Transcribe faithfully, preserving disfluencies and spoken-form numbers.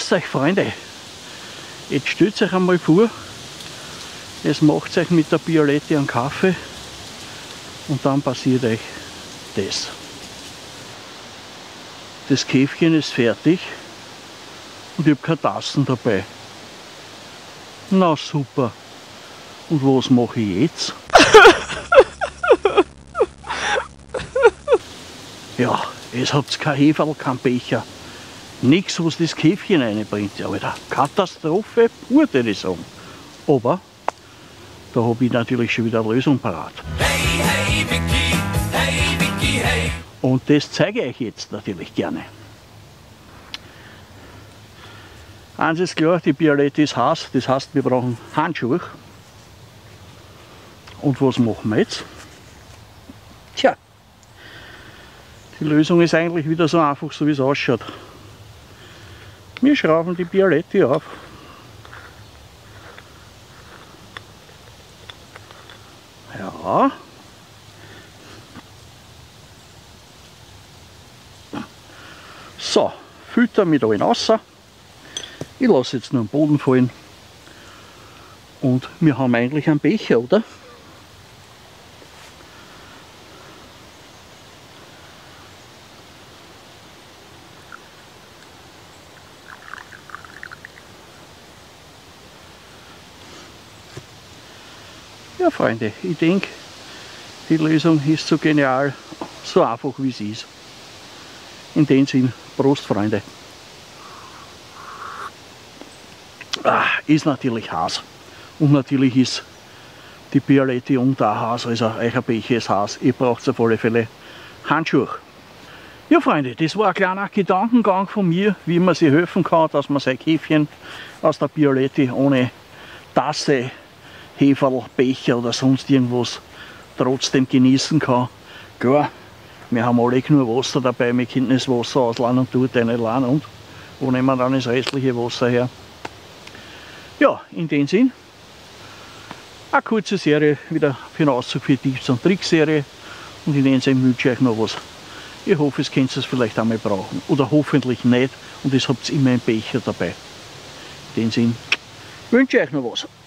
Grüß euch, Freunde. Jetzt stellt euch einmal vor, jetzt macht euch mit der Bialetti einen Kaffee und dann passiert euch das. Das Käfchen ist fertig und ich habe keine Tassen dabei. Na super. Und was mache ich jetzt? Ja, jetzt habt ihr kein Heferl, kein Becher. Nichts, was das Käfchen reinbringt. Ja, Alter. Katastrophe pur, würde ich sagen. Aber da habe ich natürlich schon wieder eine Lösung parat. Hey, hey, Vicky, hey, Vicky, hey. Und das zeige ich euch jetzt natürlich gerne. Eins ist klar, die Bialetti ist heiß, das heißt, wir brauchen Handschuhe. Und was machen wir jetzt? Tja, die Lösung ist eigentlich wieder so einfach, so wie es ausschaut. Wir schrauben die Bialetti auf. Ja. So, Filter mit allen raus. Ich lasse jetzt nur den Boden fallen. Und wir haben eigentlich einen Becher, oder? Ja, Freunde, ich denke, die Lösung ist so genial, so einfach wie sie ist. In dem Sinn, Prost, Freunde. Ah, ist natürlich heiß. Und natürlich ist die Bialetti und da heiß, also euer Becher ist heiß. Ihr braucht auf alle Fälle Handschuhe. Ja, Freunde, das war ein kleiner Gedankengang von mir, wie man sich helfen kann, dass man sein Käfchen aus der Bialetti ohne Tasse, Heferl, Becher oder sonst irgendwas trotzdem genießen kann. Klar, wir haben alle nur Wasser dabei, wir können das Wasser ausladen und dort reinladen und wo nehmen wir dann das restliche Wasser her? Ja, in dem Sinn, eine kurze Serie wieder für den Auszug für Tipps und Tricks-Serie und in dem Sinn wünsche ich euch noch was. Ich hoffe, es könnt ihr es vielleicht einmal brauchen oder hoffentlich nicht und es habt immer einen Becher dabei. In dem Sinn wünsche ich euch noch was.